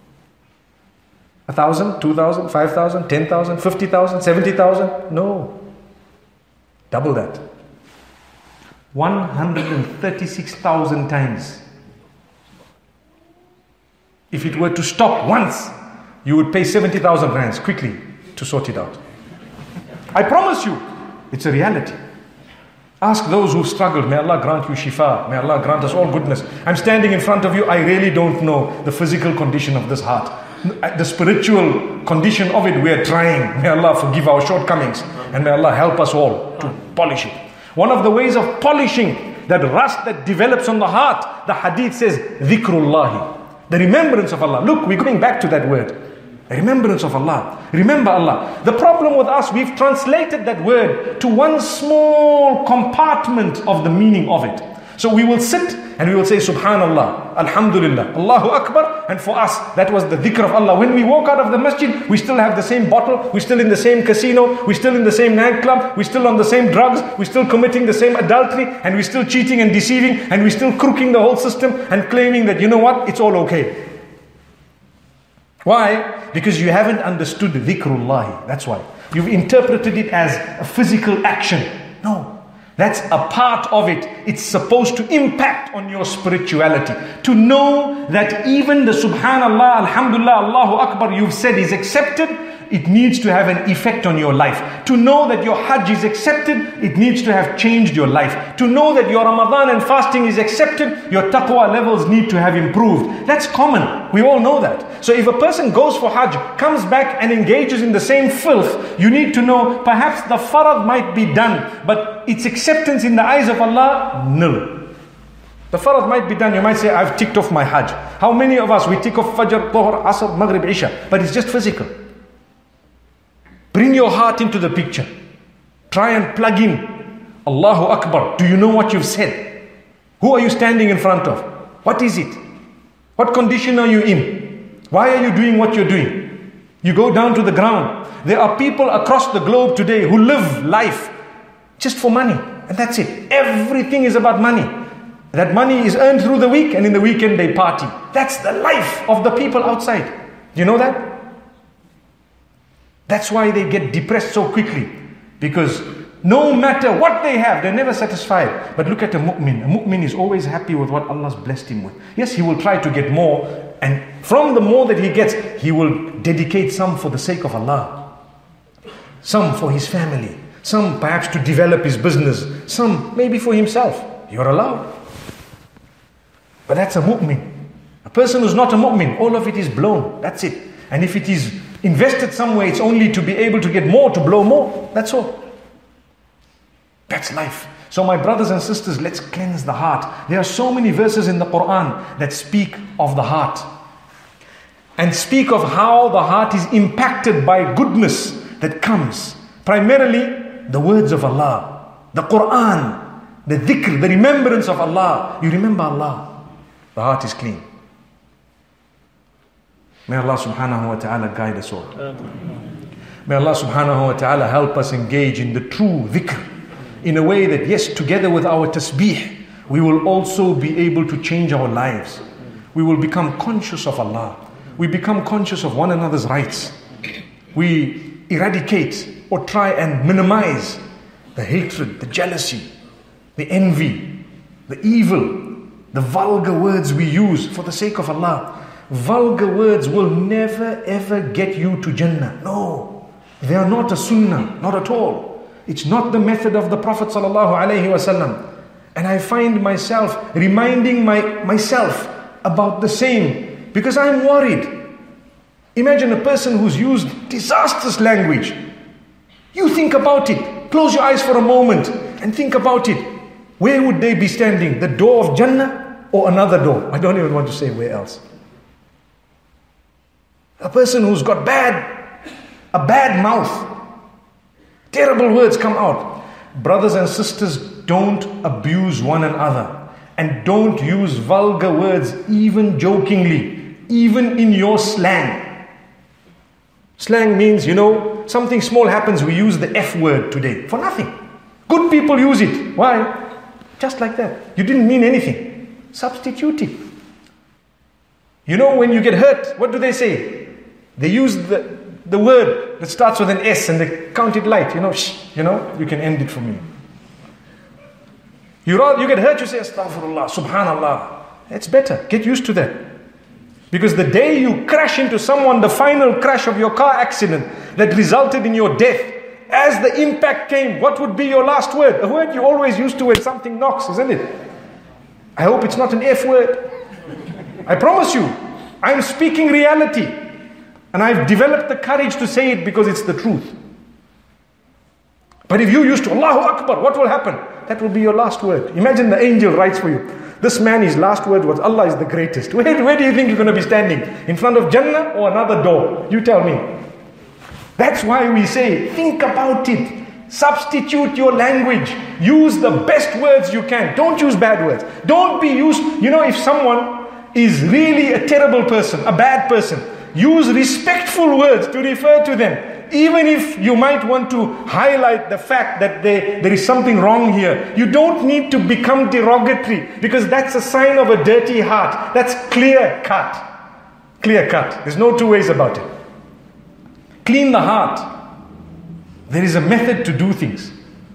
A thousand, two thousand, five thousand, ten thousand, fifty thousand, seventy thousand? No. Double that. one hundred thirty-six thousand times. If it were to stop once, you would pay seventy thousand rands quickly to sort it out. I promise you, it's a reality. Ask those who struggled. May Allah grant you shifa. May Allah grant us all goodness. I'm standing in front of you. I really don't know the physical condition of this heart. The spiritual condition of it, we are trying. May Allah forgive our shortcomings. And may Allah help us all to polish it. One of the ways of polishing that rust that develops on the heart, the hadith says, dhikrullahi, the remembrance of Allah. Look, we're going back to that word. Remembrance of Allah. Remember Allah. The problem with us, we've translated that word to one small compartment of the meaning of it. So we will sit and we will say Subhanallah, Alhamdulillah, Allahu Akbar. And for us, that was the dhikr of Allah. When we walk out of the masjid, we still have the same bottle, we're still in the same casino, we're still in the same nightclub, we're still on the same drugs, we're still committing the same adultery, and we're still cheating and deceiving, and we're still crooking the whole system and claiming that, you know what, it's all okay. Why? Because you haven't understood dhikrullahi. That's why. You've interpreted it as a physical action. No. That's a part of it. It's supposed to impact on your spirituality. To know that even the Subhanallah, Alhamdulillah, Allahu Akbar you've said is accepted, it needs to have an effect on your life. To know that your Hajj is accepted, it needs to have changed your life. To know that your Ramadan and fasting is accepted, your taqwa levels need to have improved. That's common. We all know that. So if a person goes for Hajj, comes back and engages in the same filth, you need to know perhaps the farad might be done, but its acceptance in the eyes of Allah, nil. The farad might be done. You might say, I've ticked off my Hajj. How many of us, we tick off Fajr, Dhuhr, Asr, Maghrib, Isha, but it's just physical. Bring your heart into the picture. Try and plug in. Allahu Akbar. Do you know what you've said? Who are you standing in front of? What is it? What condition are you in? Why are you doing what you're doing? You go down to the ground. There are people across the globe today who live life just for money. And that's it. Everything is about money. That money is earned through the week, and in the weekend they party. That's the life of the people outside. Do you know that? That's why they get depressed so quickly. Because no matter what they have, they're never satisfied. But look at a mu'min. A mu'min is always happy with what Allah's blessed him with. Yes, he will try to get more. And from the more that he gets, he will dedicate some for the sake of Allah. Some for his family. Some perhaps to develop his business. Some maybe for himself. You're allowed. But that's a mu'min. A person who's not a mu'min, all of it is blown. That's it. And if it is invested somewhere, it's only to be able to get more, to blow more. That's all. That's life. So my brothers and sisters, let's cleanse the heart. There are so many verses in the Quran that speak of the heart. And speak of how the heart is impacted by goodness that comes. Primarily, the words of Allah. The Quran. The dhikr, the remembrance of Allah. You remember Allah. The heart is clean. May Allah subhanahu wa ta'ala guide us all. May Allah subhanahu wa ta'ala help us engage in the true dhikr, in a way that yes, together with our tasbih, we will also be able to change our lives. We will become conscious of Allah. We become conscious of one another's rights. We eradicate or try and minimize the hatred, the jealousy, the envy, the evil, the vulgar words we use for the sake of Allah. Vulgar words will never ever get you to Jannah. No. They are not a sunnah, not at all. It's not the method of the Prophet sallallahu alaihi wasallam. And I find myself reminding my, myself about the same because I'm worried. Imagine a person who's used disastrous language. You think about it. Close your eyes for a moment and think about it. Where would they be standing? The door of Jannah or another door? I don't even want to say where else. A person who's got bad A bad mouth. Terrible words come out. Brothers and sisters, don't abuse one another. And don't use vulgar words even jokingly. Even in your slang. Slang means, you know, something small happens, we use the F word today. For nothing. Good people use it. Why? Just like that. You didn't mean anything. Substitute it. You know, when you get hurt, what do they say? They use the... The word that starts with an S and they count it light, you know, shh, you know, you can end it for me. You, rather, you get hurt, you say, Astaghfirullah, Subhanallah. It's better. Get used to that. Because the day you crash into someone, the final crash of your car accident that resulted in your death, as the impact came, what would be your last word? A word you always used to when something knocks, isn't it? I hope it's not an F word. I promise you, I'm speaking reality. And I've developed the courage to say it because it's the truth. But if you used to Allahu Akbar, what will happen? That will be your last word. Imagine the angel writes for you. This man, his last word was Allah is the greatest. Where, where do you think you're going to be standing? In front of Jannah or another door? You tell me. That's why we say, think about it. Substitute your language. Use the best words you can. Don't use bad words. Don't be used. You know, if someone is really a terrible person, a bad person, use respectful words to refer to them. Even if you might want to highlight the fact that they, there is something wrong here. You don't need to become derogatory because that's a sign of a dirty heart. That's clear cut. Clear cut. There's no two ways about it. Clean the heart. There is a method to do things.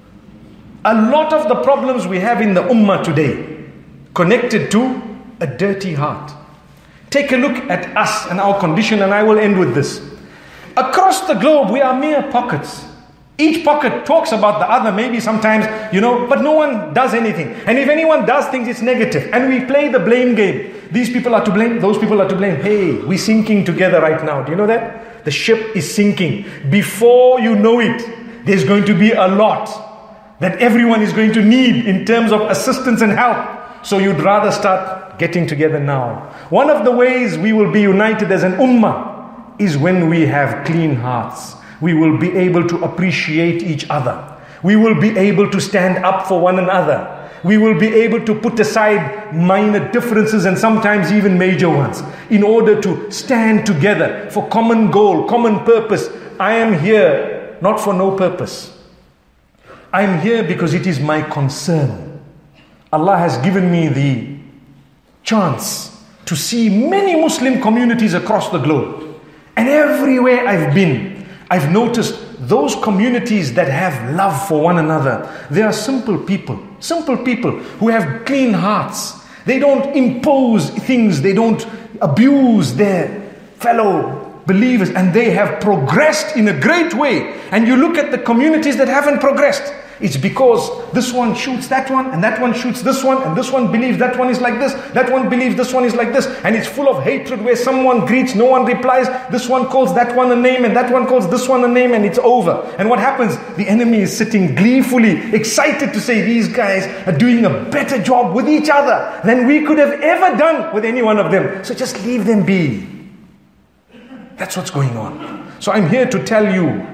A lot of the problems we have in the ummah today connected to a dirty heart. Take a look at us and our condition, and I will end with this. Across the globe, we are mere pockets. Each pocket talks about the other, maybe sometimes, you know, but no one does anything. And if anyone does things, it's negative. And we play the blame game. These people are to blame, those people are to blame. Hey, we're sinking together right now. Do you know that? The ship is sinking. Before you know it, there's going to be a lot that everyone is going to need in terms of assistance and help. So you'd rather start getting together now. One of the ways we will be united as an ummah is when we have clean hearts. We will be able to appreciate each other. We will be able to stand up for one another. We will be able to put aside minor differences and sometimes even major ones in order to stand together for common goal, common purpose. I am here not for no purpose. I am here because it is my concern. Allah has given me the chance to see many Muslim communities across the globe. And everywhere I've been, I've noticed those communities that have love for one another. They are simple people, simple people who have clean hearts. They don't impose things, they don't abuse their fellow believers, and they have progressed in a great way. And you look at the communities that haven't progressed, it's because this one shoots that one, and that one shoots this one, and this one believes that one is like this, that one believes this one is like this, and it's full of hatred where someone greets, no one replies, this one calls that one a name, and that one calls this one a name, and it's over. And what happens? The enemy is sitting gleefully, excited to say these guys are doing a better job with each other than we could have ever done with any one of them. So just leave them be. That's what's going on. So I'm here to tell you,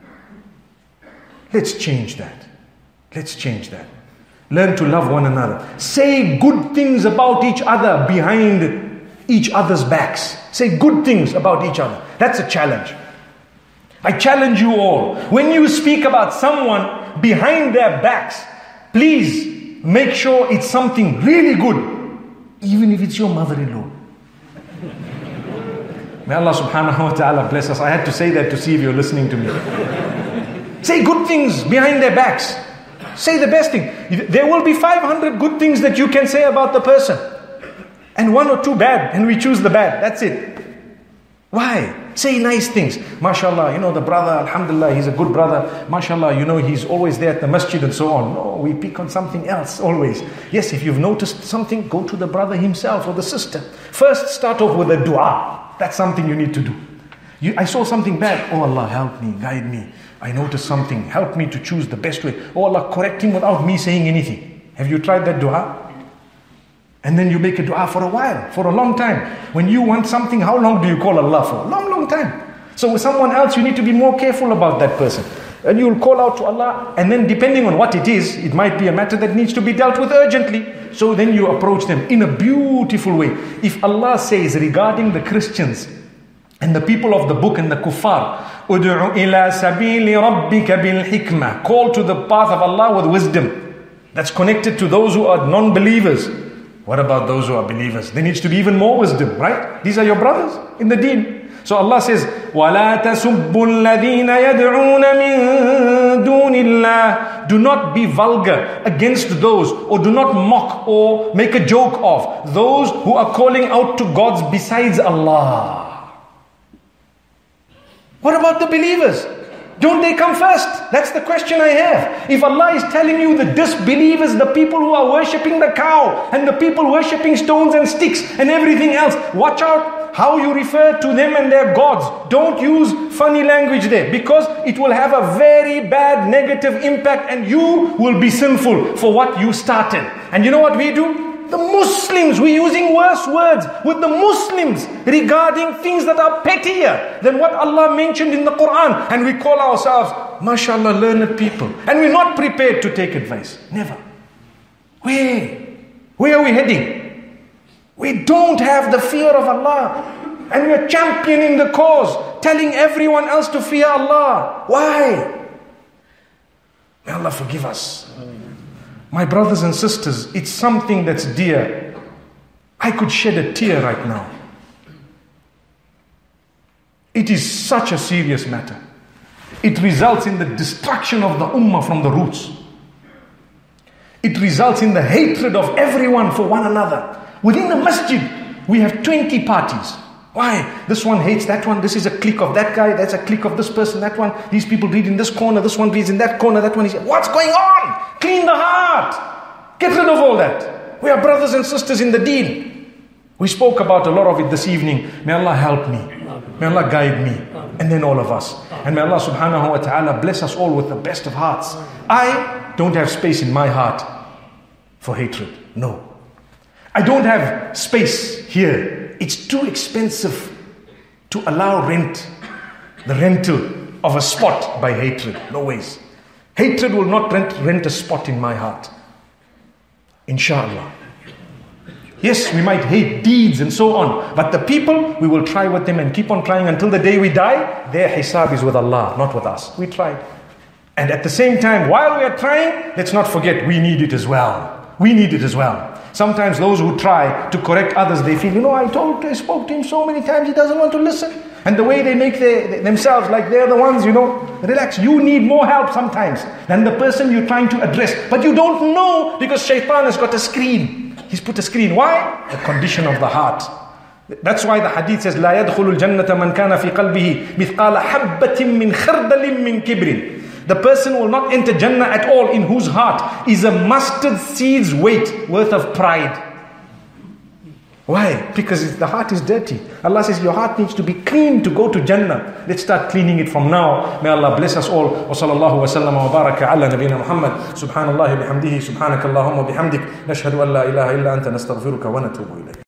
let's change that. Let's change that. Learn to love one another. Say good things about each other behind each other's backs. Say good things about each other. That's a challenge. I challenge you all, when you speak about someone behind their backs, please make sure it's something really good, even if it's your mother-in-law. May Allah subhanahu wa ta'ala bless us. I had to say that to see if you're listening to me. Say good things behind their backs. Say the best thing. There will be five hundred good things that you can say about the person, and one or two bad, and we choose the bad. That's it. Why? Say nice things. MashaAllah, you know, the brother, alhamdulillah, he's a good brother. MashaAllah, you know, he's always there at the masjid and so on. No, we pick on something else always. Yes, if you've noticed something, go to the brother himself or the sister. First, start off with a dua. That's something you need to do. You, I saw something bad. Oh Allah, help me, guide me. I noticed something. Help me to choose the best way. Oh Allah, correct him without me saying anything. Have you tried that dua? And then you make a dua for a while, for a long time. When you want something, how long do you call Allah for? Long, long time. So with someone else, you need to be more careful about that person. And you'll call out to Allah, and then depending on what it is, it might be a matter that needs to be dealt with urgently. So then you approach them in a beautiful way. If Allah says regarding the Christians and the people of the book and the kuffar, Udu'u ila sabili rabbika bil hikmah, call to the path of Allah with wisdom. That's connected to those who are non-believers. What about those who are believers? There needs to be even more wisdom, right? These are your brothers in the deen. So Allah says, وَلَا تَسُبُّوا الَّذِينَ يَدْعُونَ مِن دُونِ اللَّهِ. Do not be vulgar against those, or do not mock or make a joke of those who are calling out to gods besides Allah. What about the believers? Don't they come first? That's the question I have. If Allah is telling you the disbelievers, the people who are worshipping the cow and the people worshipping stones and sticks and everything else, watch out how you refer to them and their gods. Don't use funny language there, because it will have a very bad negative impact and you will be sinful for what you started. And you know what we do? The Muslims, we're using worse words with the Muslims regarding things that are pettier than what Allah mentioned in the Quran. And we call ourselves, mashallah, learned people. And we're not prepared to take advice. Never. Where? Where are we heading? We don't have the fear of Allah. And we're championing the cause, telling everyone else to fear Allah. Why? May Allah forgive us. My brothers and sisters, it's something that's dear. I could shed a tear right now. It is such a serious matter. It results in the destruction of the ummah from the roots. It results in the hatred of everyone for one another. Within the masjid, we have twenty parties. Why? This one hates that one. This is a clique of that guy. That's a clique of this person, that one. These people read in this corner. This one reads in that corner. That one is... What's going on? Clean the heart. Get rid of all that. We are brothers and sisters in the deen. We spoke about a lot of it this evening. May Allah help me. May Allah guide me. And then all of us. And may Allah subhanahu wa ta'ala bless us all with the best of hearts. I don't have space in my heart for hatred. No. I don't have space here. It's too expensive to allow rent, the rental of a spot by hatred. No ways. Hatred will not rent, rent a spot in my heart. Inshallah. Yes, we might hate deeds and so on, but the people, we will try with them and keep on trying until the day we die. Their hisab is with Allah, not with us. We tried. And at the same time, while we are trying, let's not forget we need it as well. We need it as well. Sometimes those who try to correct others, they feel, you know, I told, I spoke to him so many times, he doesn't want to listen. And the way they make their, themselves like they're the ones, you know, relax. You need more help sometimes than the person you're trying to address. But you don't know, because shaitan has got a screen. He's put a screen. Why? The condition of the heart. That's why the hadith says, لا يدخل الجنة من كان في قلبه مثقال حبة من خردل من كبر. The person will not enter Jannah at all in whose heart is a mustard seed's weight worth of pride. Why? Because the heart is dirty. Allah says your heart needs to be clean to go to Jannah. Let's start cleaning it from now. May Allah bless us all. Wa sallallahu wa sallam wa baraka ala nabina Muhammad. Subhanallah bihamdihi. Subhanakallahumma bihamdik. Nashhadu an la ilaha illa anta nastaghfiruka wa natubu ilayk.